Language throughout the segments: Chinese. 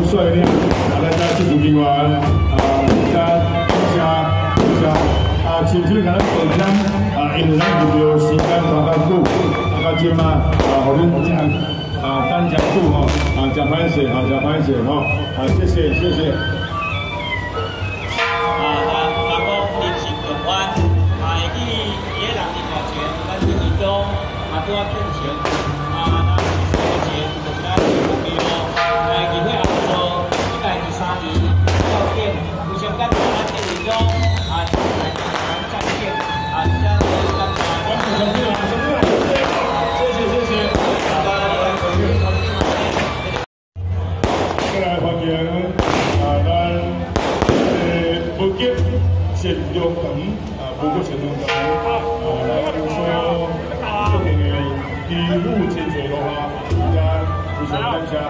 帅亮，咱家技术人员亲手甲咱报咱因为咱遇到时间拖较久，到即嘛互恁等真久吼，真歹势，真歹势吼，谢谢谢谢。 人讲人生乐观，会记伊个人生目前，咱生活中拄啊变成咱生活前就是咱目标，其他也做一代第3年要变，非常感谢咱生活中再见相互感谢。谢谢谢谢。 再来欢迎咱福建县中堂福建县中堂来所做定的义务清水路啊，大家非常感谢。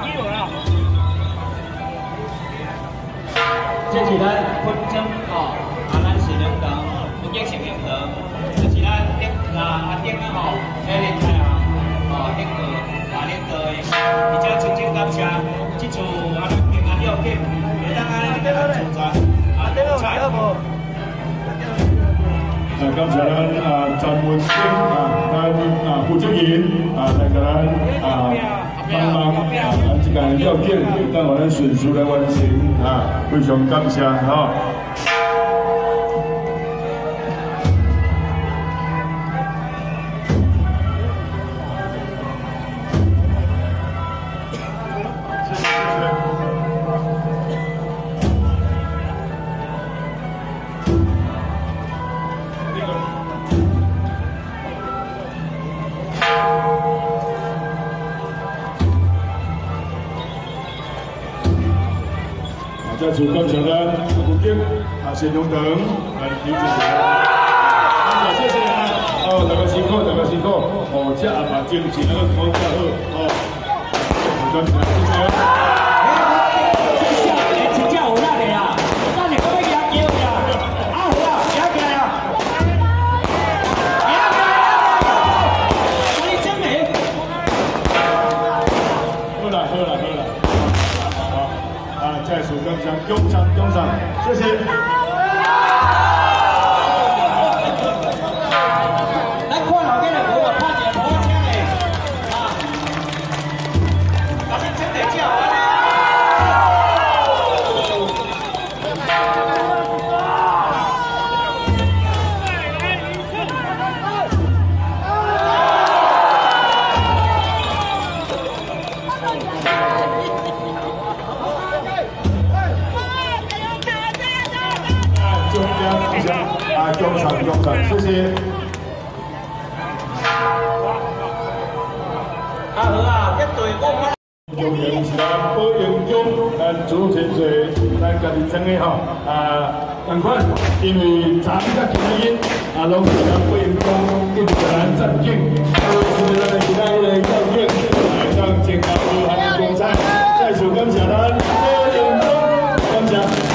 这是咱分钟咱是两堂，福建县两堂，这是咱顶顶吼，来联系顶个领导的，而且真正感谢这次平安了结，会当安尼来存在彩无。 感谢咱张文清咱负责人来给咱帮忙这个了结，等我咱迅速来完成非常感谢哈。再次感谢咱福建县中堂来提出谢谢大家辛苦，大家辛苦，这阿爸精神那个考较好，感谢谢谢。再次感谢中山，谢谢。 咱看后边的无啊，拍一个好声的咱们真得叫啊！中山，谢谢。好啊，一队5分。用人是咱保养中，咱主潜水，咱家己整的吼，同款，因为昨甲今日拢是咱保养中一直咱战警，是咱其他的战警，让健康无限的光彩。再次感谢咱保养中，感谢。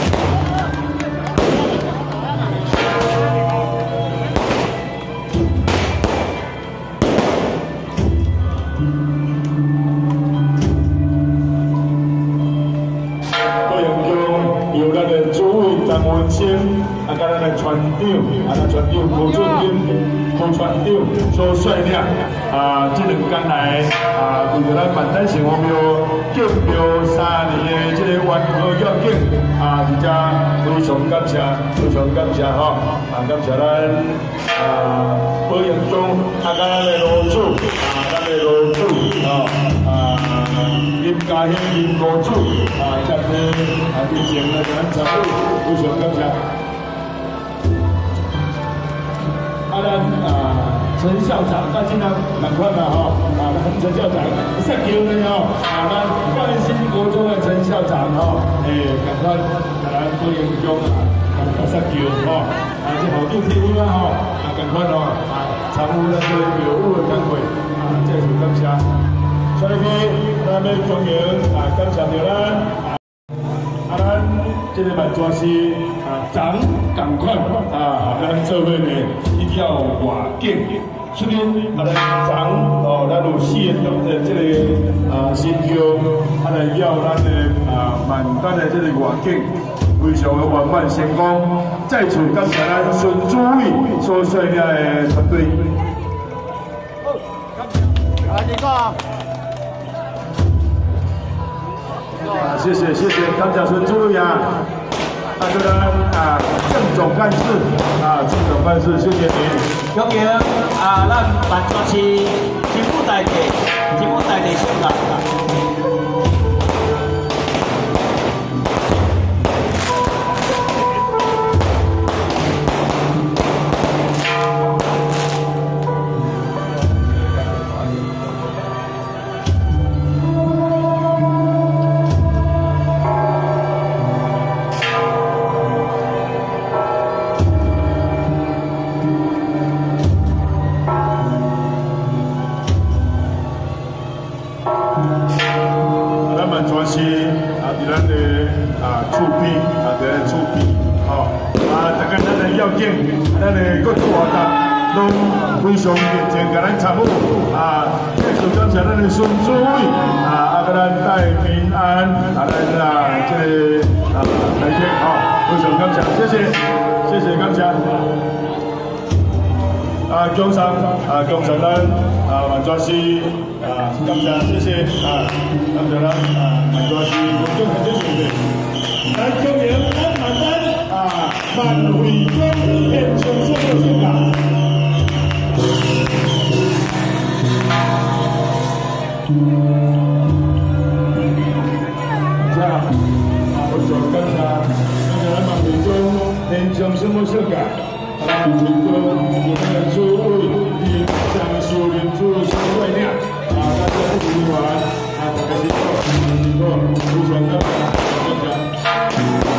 张文生甲咱的船长，咱船长何俊英、何船长所率领这2天来为着咱万丹城隍庙建庙3年的这个完好要紧而且非常感谢，非常感谢吼，感谢咱保养中咱的老主，咱的老主林家兴林国主这个之前的咱参与，非常感谢。咱陈校长，咱今仔同款啦吼，陈校长，石桥的吼，咱万新国中的陈校长吼，同款，咱保养中石桥吼，这后头体育啦吼，同款吼，参与咱这个庙宇的工会，再次感谢。所以咱要恭迎感谢着咱。咱这个万全是长同款咱做伙呢去了外景。 去年来长哦，咱有4个同的这个新疆，来要咱的万丹的这个外景，非常的圆满成功。再次感谢咱孙主委所率领的团队。谢谢，感谢孙主委啊！那个郑总干事郑总干事，谢谢你。 恭迎咱万庄市金武大地上啦。 都非常认真，甲咱参与继续感谢咱的孙主委甲咱戴平安咱这个来天非常感谢，谢谢感谢。江山咱万庄市感谢，谢谢感谢咱万庄市民众很支持。咱恭迎咱万丹万惠庄现场所有参加。非常感谢咱万惠庄现场什么小界，万惠庄咱所有的上树林主所带领，大家支援大家辛苦，非常感谢。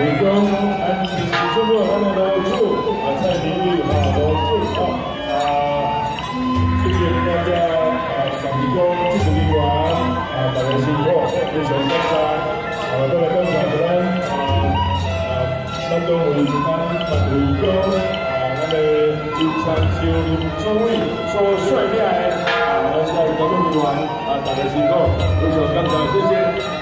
围攻，安平市政府咱的楼主蔡明宇楼主谢谢大家感工支持人员大家辛苦，非常感谢再来感谢咱东围攻咱的林长秋林主委所率领的咱的交通人员大家辛苦，非常感谢，谢谢。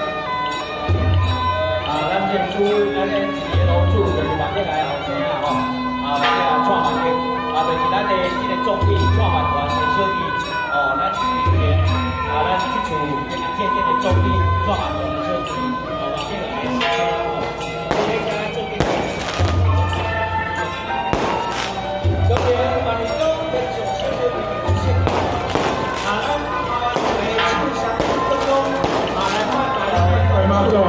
咱这区咱的楼主就是万德来后生啊吼，万德来创办的，就是咱的这个总理创办团的小弟，咱明年咱这处这个总理创办团的小弟，万德来今年万年中跟上小弟的故事，咱台湾的庆祥活动，来看马总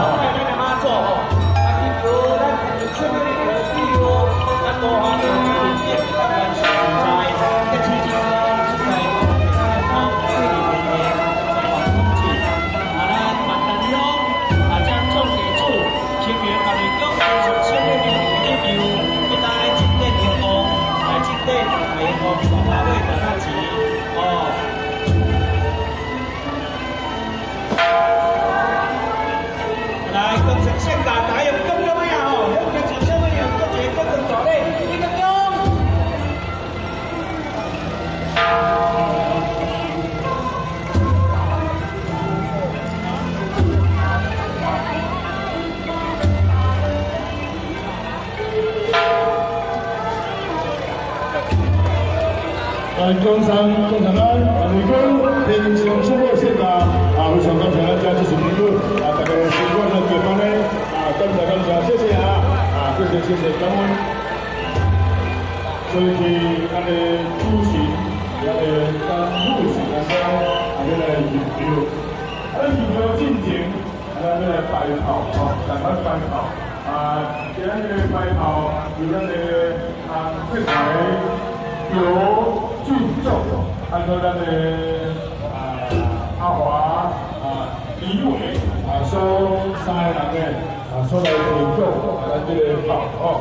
工商安，围攻平常生活现场非常感谢咱家支持朋友大家习惯的地方呢感谢，谢谢谢谢感恩。所以咱的主席，咱的副席咱要来研究，研究进程，咱要来摆炮咱们摆炮今日的摆炮有咱的这台由俊仲，还有咱的阿华李伟所三个人的所来提供咱这个炮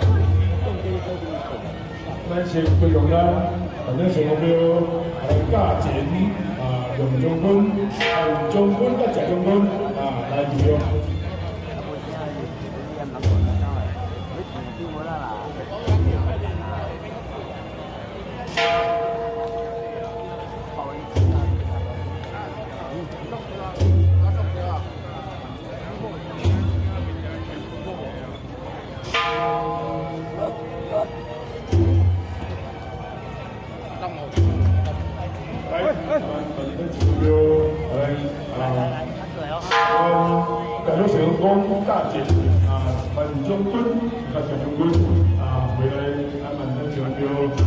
咱先不用咱先目标价钱用将军、将军甲谢将军来提供。感谢成功大姐范将军、谢将军回来咱们的目标。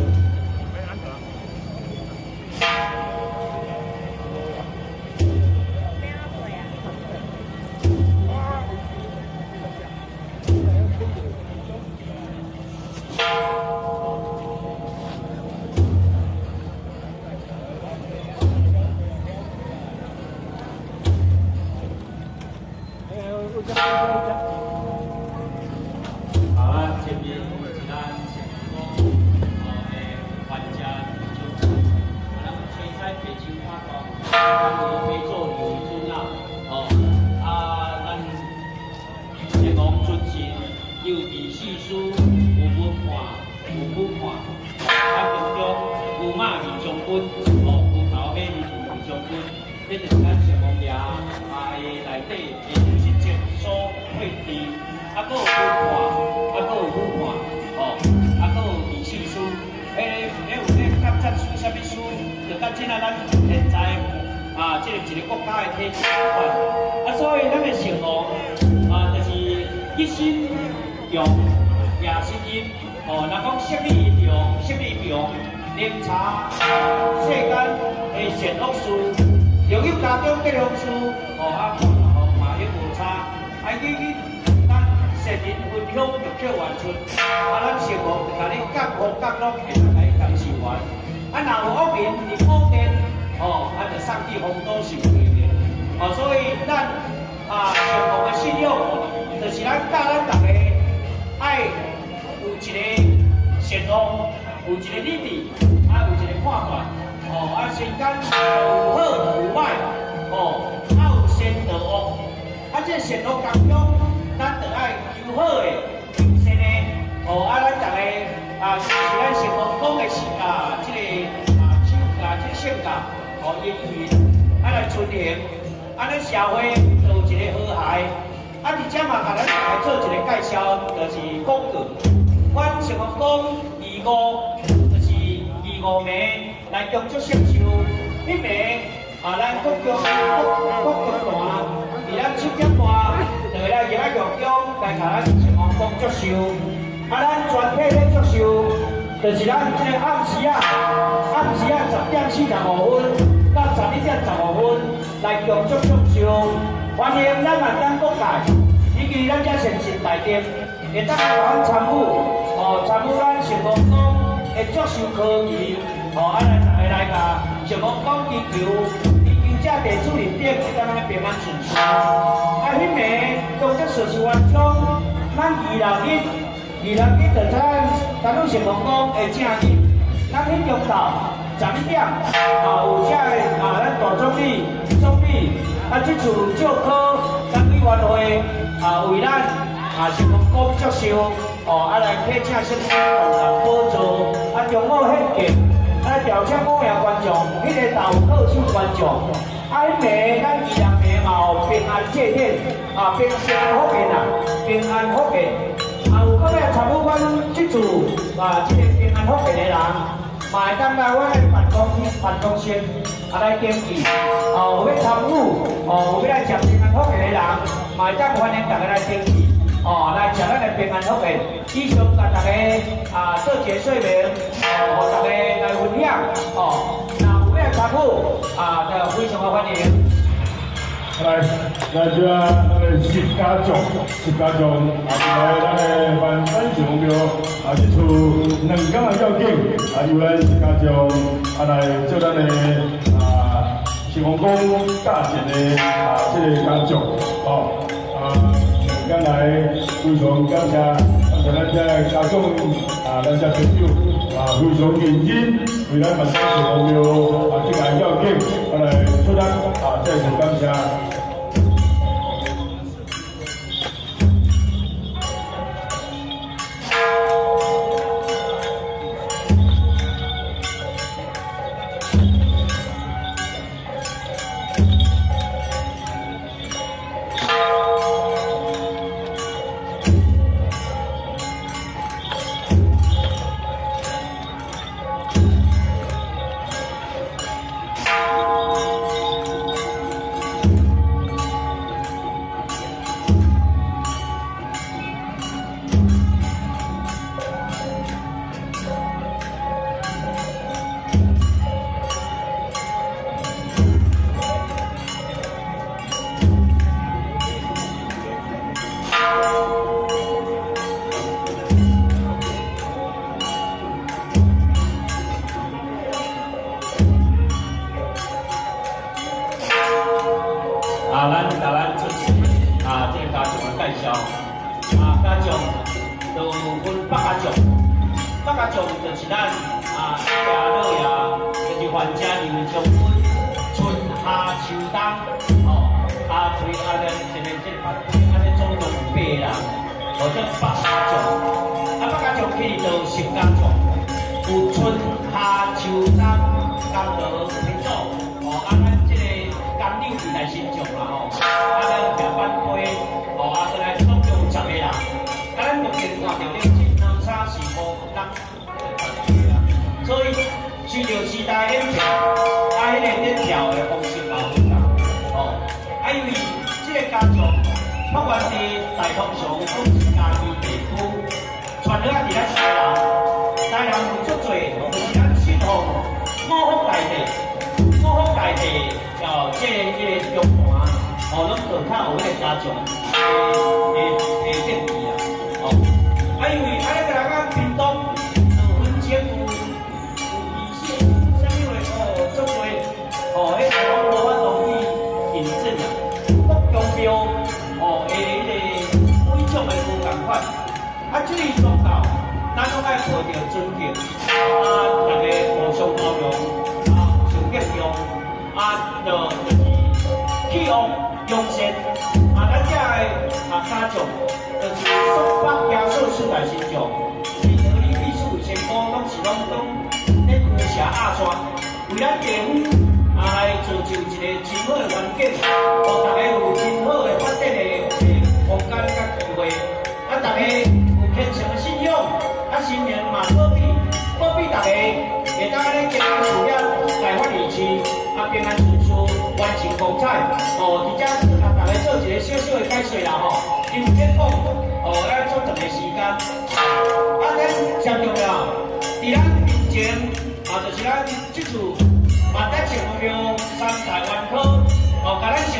前面是咱成功的玩家，咱青菜白酒花糕，咱可做牛猪啦，咱成功出钱，又第四书有文化，当中有马二将军，有头马二将军，这就是咱成功爷的内底的真正所配置，还佫有文化，还佫有武化，还佫有历史书，有甲接触啥物书，就甲即咱现在这个一个国家的体制有关，所以咱的成功就是一心用野心因，若讲胜利用宁查世间的善恶事，融入家中吉祥事，看嘛也无差，咱世人分享就叫完出，咱成功就甲你各方各路下来感受完，若有恶人伫恶殿，就上帝风都是对的，所以咱成功的信仰，就是就是咱教咱大家爱有一个承诺，有一个理智，啊有一个判断，哦啊身间有好有歹，哦啊有善有恶，啊这善恶当中，咱就爱求好的，求善的，哦啊咱大家啊就是咱成功讲的是这个性格，哦言语啊来遵行，啊咱社会就有一个和谐。啊，而且嘛，甲咱来做一个介绍，就是广告。阮成功讲25，就是25暝来中足享受。迄暝咱国中团，伫咱7点半，就会来入来国中来甲咱成功讲足秀。咱全体咧足秀，就是咱即个暗时10点45分到11点15分来中足享受。欢迎咱万丹各界，以及咱遮城市内底，会当来甲阮参与，参与咱成功讲的足秀科技，来大家来甲成功讲追求遮地主人顶会当咱平安顺遂。迄暝中足实施完中，咱26日就咱成功讲的正日，咱迄中昼11点，有遮个咱大总理。这次照科咱委员会为咱成功讲足秀，来客请先生共同补助，中午献计，调请5名观众，迄个豆特殊观众，迄暝咱26暝嘛有平安祭典，平安福宴平安福宴，有搁来参与阮这次这个平安福宴的人。嘛会当来阮的办公室来登记，有要参与，有要来食平安福宴的人，嘛会当欢迎大家来登记，来食咱的平安福宴。以上甲大家做一个说明，互大家来分享，若有要来参与，就非常的欢迎。 来这咱的10家族，来咱的万山小庙这次2天的要紧，由咱10家族来做咱的成功讲大型的这个家族2天来非常感谢咱这家族咱这朋友非常认真为咱万山小庙这个要紧来出咱再次感谢。 咱出席这个家族的介绍，家族就分8家族，8家族就是咱爷老爷，就是还家人将军，春夏秋冬，对这总共有8人，这8家族，8家族去就10家族，有春夏秋冬甘露品种，咱这个甘柳是来新种啦咱平板杯，再来总共有10个人，咱目前看到1、2、3、4、5、6，所以随着时代演变，迄个点跳的方式嘛不同，因为这个家族发源自大同乡广西嘉义地区，传落伫咱台南有足多，就是咱信奉五福大帝，这个中盘，拢可靠有迄个家族的建议因为咱个人讲屏东有分前有仪式，啥物话足多，迄台湾无法度去印证福中庙，迄个规这类宗教，咱拢爱抱着尊敬，大家互相包容，互相敬重，就是气旺扬善，咱遮个家族就是双北耶稣世代神族，是合理必须先锋，拢是拢咧孤城压山，为咱地区来造就一个真好的环境，互大家有真好的发展的空间甲机会，大家有虔诚的信仰，心灵嘛保庇大家会当咧健康事业来发利市，平安顺遂，完成风采。伫遮大家做一个小小的解说啦吼，因为咧讲要做长的时间，咱上重要，伫咱面前就是咱即次万德成庙三大元科，甲咱。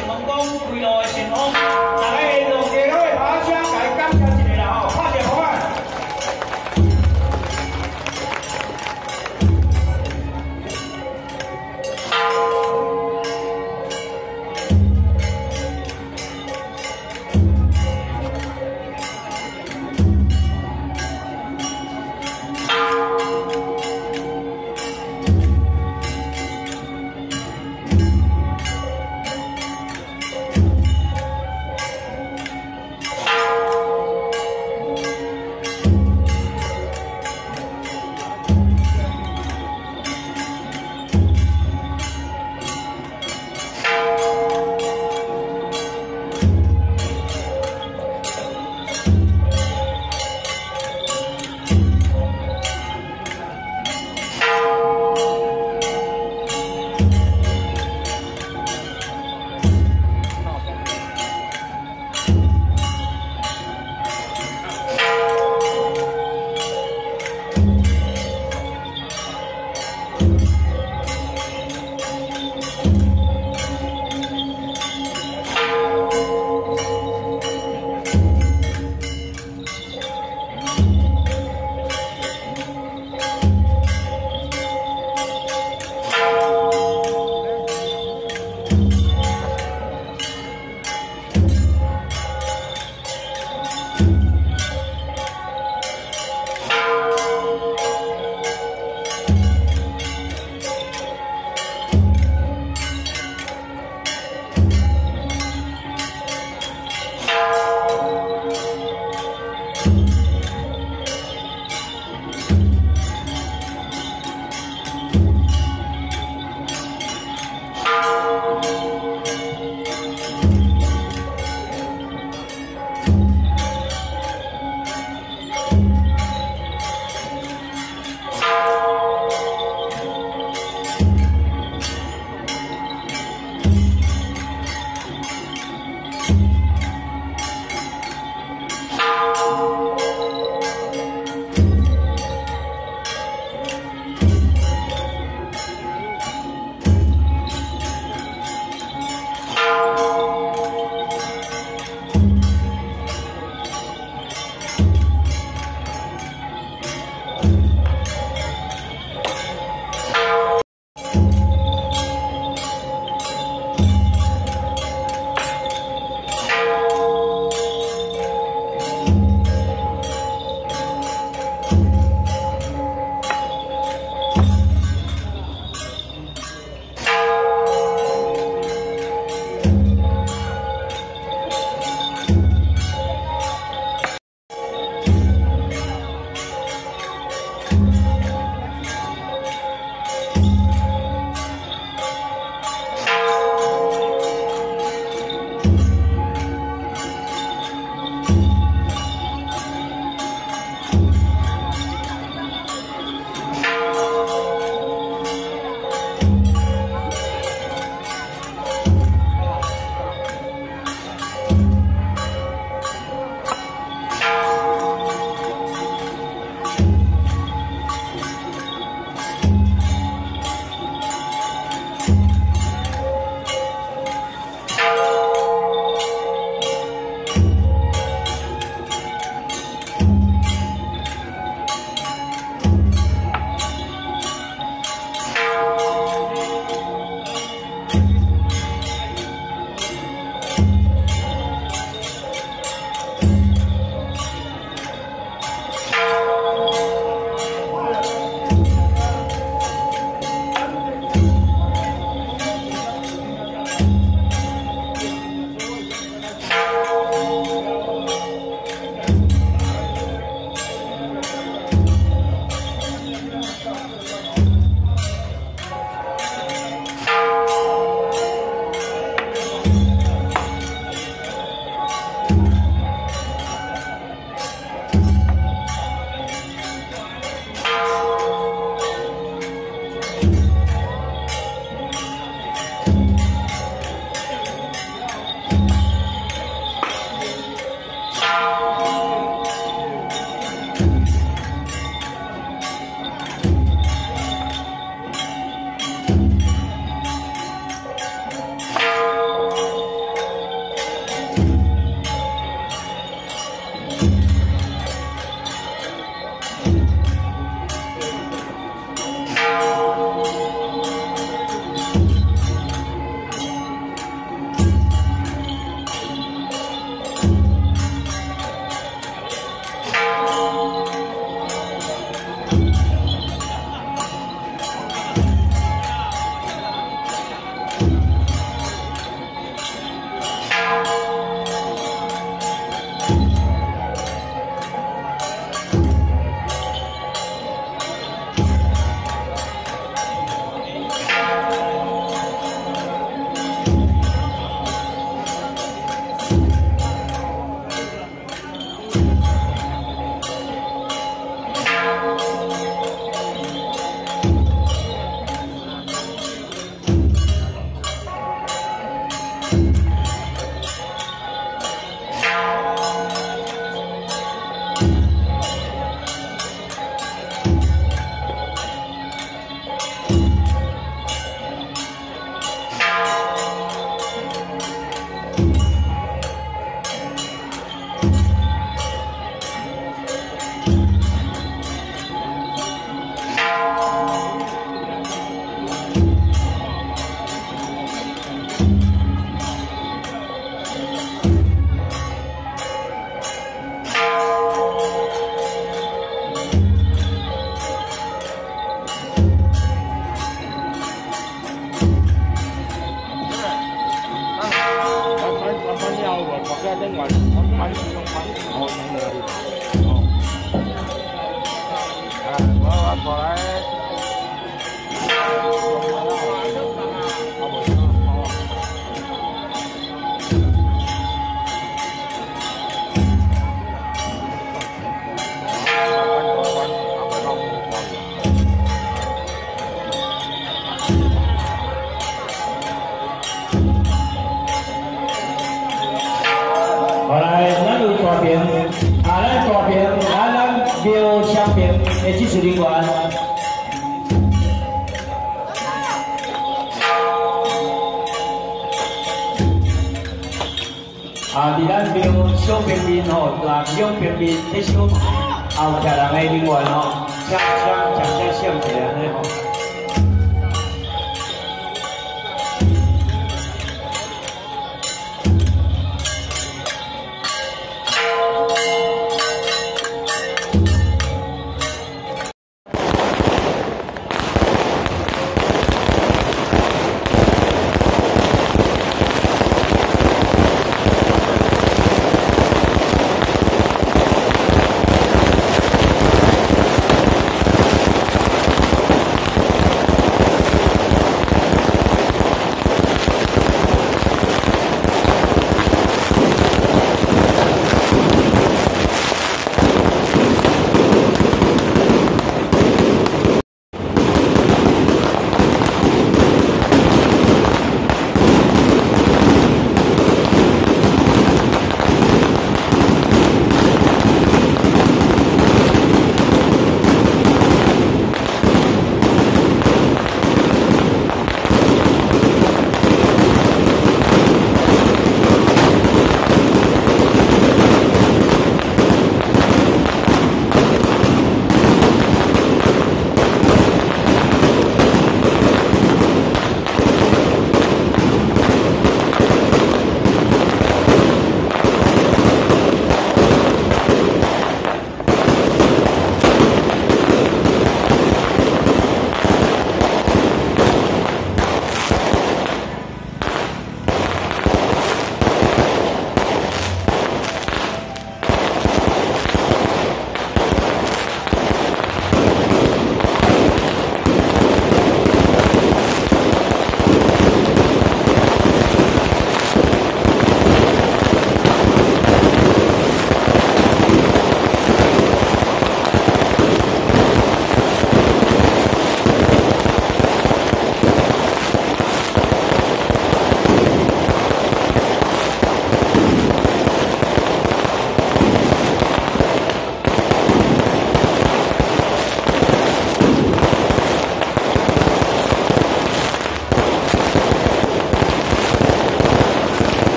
我在那个关系中关系好难的。我过来。 好来，咱有大屏，咱大屏，咱庙上屏的技术人员。伫咱庙小平面吼，小平面在小后徛人的人员吼，请闪一下安尼吼。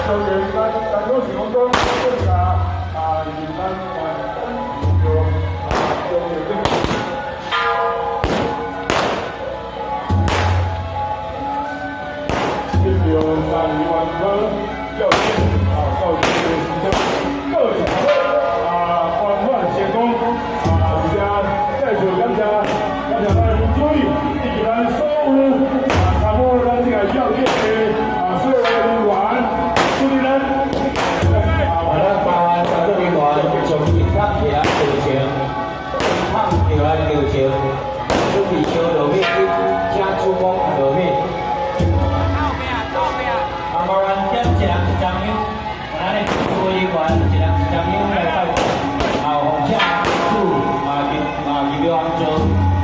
小员咱都是讲讲更加简单1秒32万颗要进到这个时间各场缓缓成功而且再次感谢咱注意以及咱所有参与咱这个要进的所有人员，祝你们把所有人员从健康起来流程，健康起来流程，准备烧落去，请主公落去。麻烦点一人一张烟，咱的所有人员一人一张烟来拜访，奉请主入了安坐。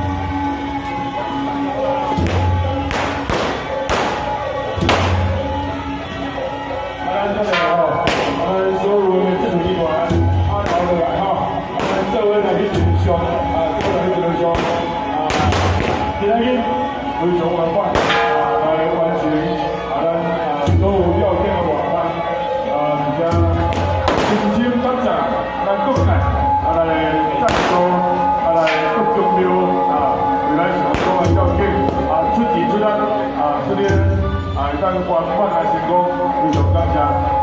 所有的政府机关后落来做伙来去巡商做伙来去巡商今仔日非常圆满来完成咱所有要件的完成而且真心感谢咱国内来赞助来各中庙为咱上所的要件出钱出力出力会当圆满来成功，非常感谢。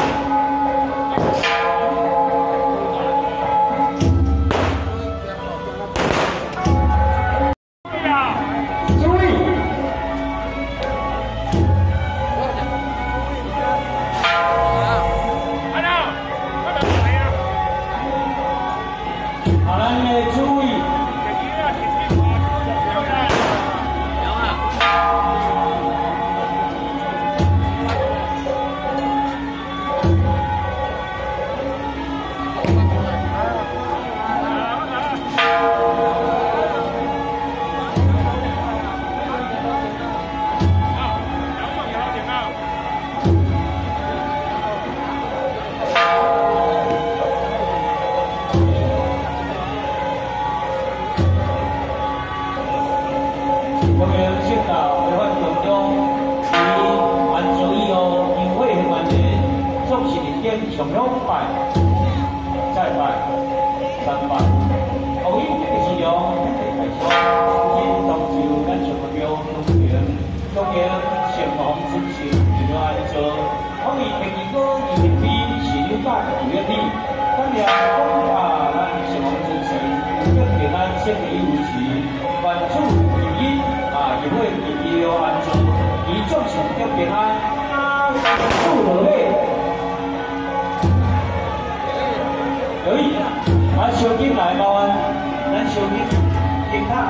上两拜，再拜，3拜。后因这个是用来说，今当就咱上个庙东平城隍之前就要安做。后因第二个2日是2拜2日，咱俩讲咱城隍之前，要给咱先礼有事，万主原因也会一要安做，以众神要给咱祝落去。可以，烧金来麻烦，咱烧金金塔。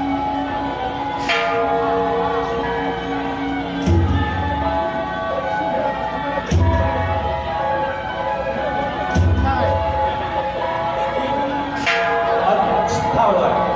套落来。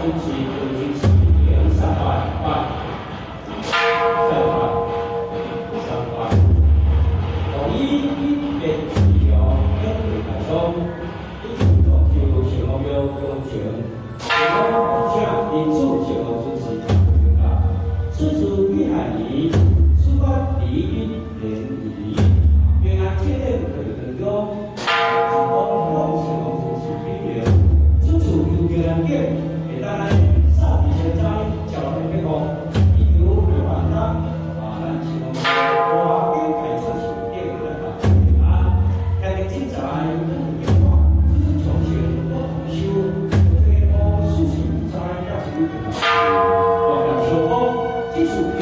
持就是300块，同意一边治疗跟来说，一主动就想要工程，如果向因此想要支持支持遇害人，事关利益联谊，原来确认佢中，是我奉上支持必要，支持有别人嘅，会当来杀敌现在，叫人别讲，伊有有办法，咱希望我应该做是对的啊，但係現在嘅話，就是從前我同修，這個事情在要注意的，我想說，基礎。